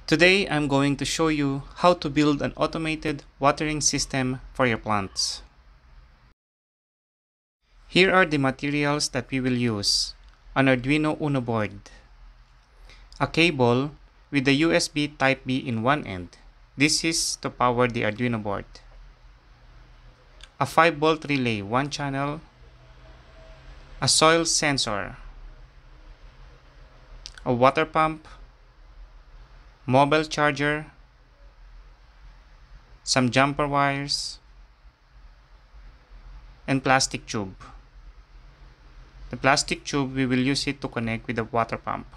Today, I'm going to show you how to build an automated watering system for your plants. Here are the materials that we will use: an Arduino Uno board, a cable with the USB Type-B in one end. This is to power the Arduino board. A 5-volt relay, 1 channel, a soil sensor, a water pump, mobile charger, some jumper wires, and plastic tube. The plastic tube, we will use it to connect with the water pump.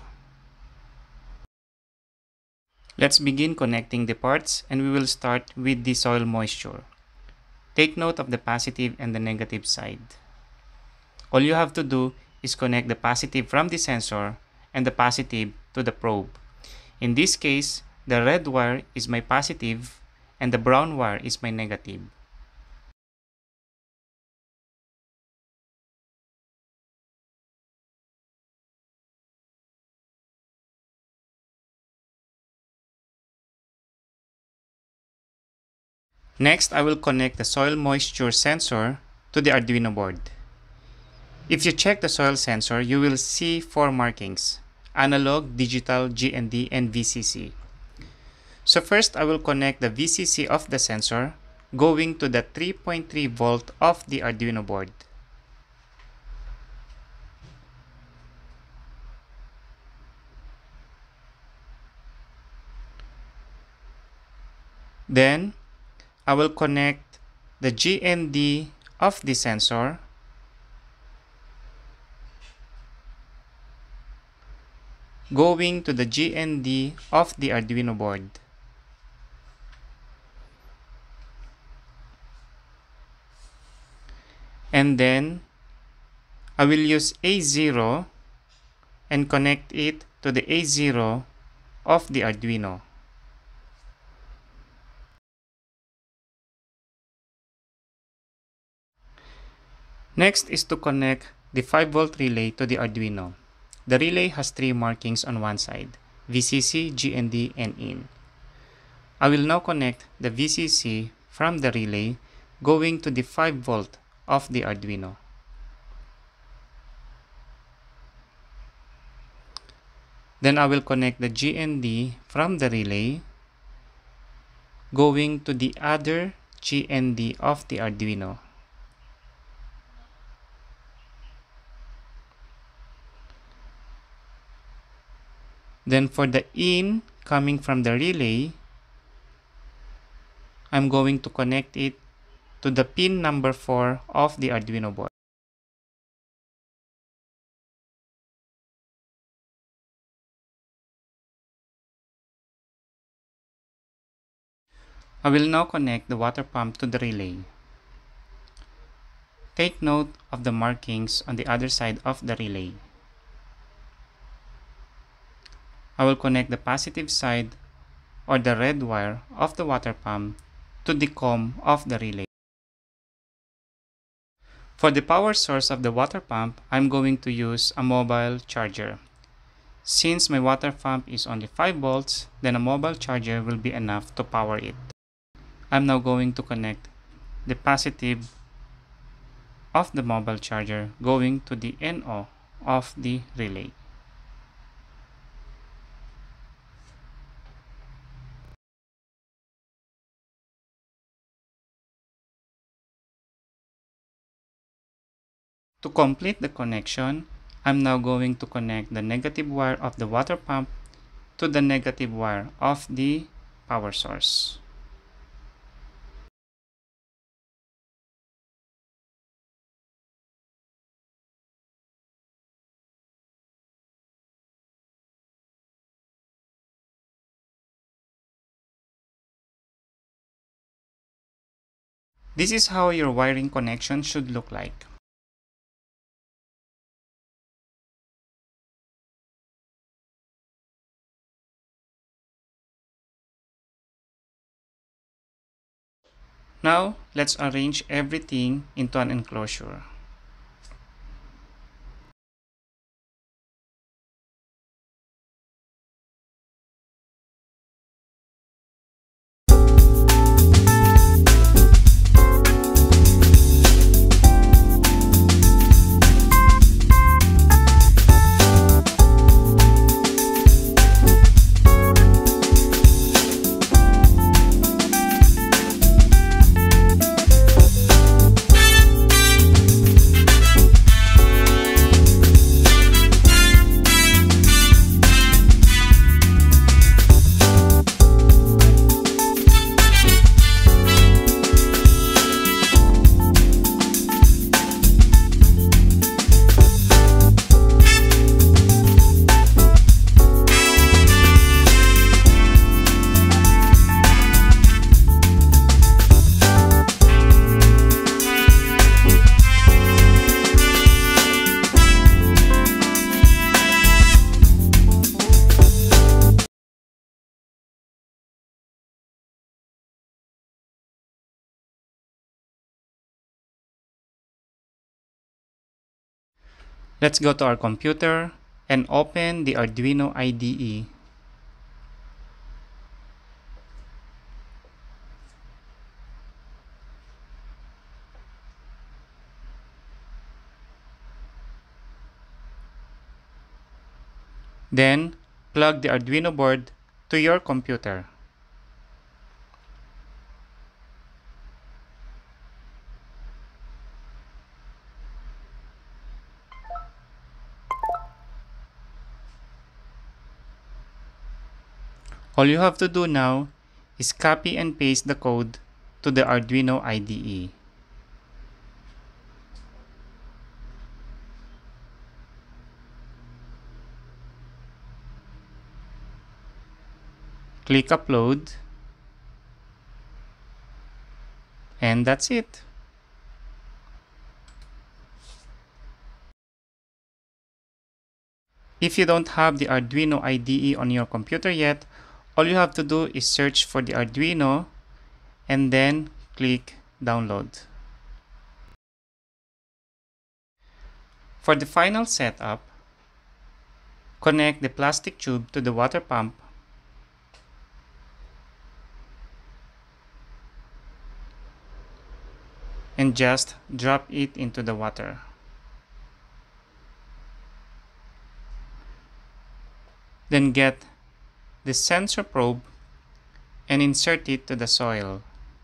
Let's begin connecting the parts, and we will start with the soil moisture. Take note of the positive and the negative side. All you have to do is connect the positive from the sensor and the positive to the probe. In this case, the red wire is my positive and the brown wire is my negative. Next, I will connect the soil moisture sensor to the Arduino board. If you check the soil sensor, you will see 4 markings: analog, digital, GND, and VCC. So first, I will connect the VCC of the sensor going to the 3.3 volt of the Arduino board. Then, I will connect the GND of the sensor going to the GND of the Arduino board. And then, I will use A0 and connect it to the A0 of the Arduino. Next is to connect the 5-volt relay to the Arduino. The relay has 3 markings on one side: VCC, GND, and IN. I will now connect the VCC from the relay going to the 5-volt of the Arduino. Then I will connect the GND from the relay going to the other GND of the Arduino. Then for the in coming from the relay, I'm going to connect it to the pin number 4 of the Arduino board. I will now connect the water pump to the relay. Take note of the markings on the other side of the relay. I will connect the positive side, or the red wire of the water pump, to the COM of the relay. For the power source of the water pump, I'm going to use a mobile charger. Since my water pump is only 5 volts, then a mobile charger will be enough to power it. I'm now going to connect the positive of the mobile charger going to the NO of the relay. To complete the connection, I'm now going to connect the negative wire of the water pump to the negative wire of the power source. This is how your wiring connection should look like. Now, let's arrange everything into an enclosure. Let's go to our computer and open the Arduino IDE. Then, plug the Arduino board to your computer. All you have to do now is copy and paste the code to the Arduino IDE. Click Upload, and that's it. If you don't have the Arduino IDE on your computer yet, all you have to do is search for the Arduino and then click Download. For the final setup, connect the plastic tube to the water pump and just drop it into the water. Then get the sensor probe and insert it to the soil.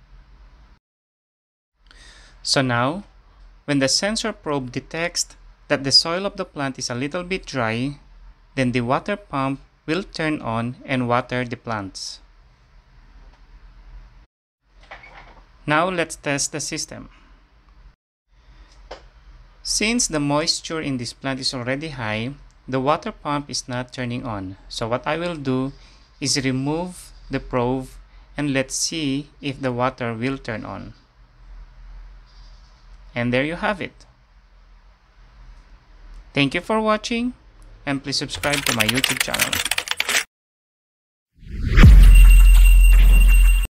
So now, when the sensor probe detects that the soil of the plant is a little bit dry, then the water pump will turn on and water the plants. Now let's test the system. Since the moisture in this plant is already high, the water pump is not turning on. So what I will do is remove the probe and let's see if the water will turn on. And there you have it. Thank you for watching, and please subscribe to my YouTube channel.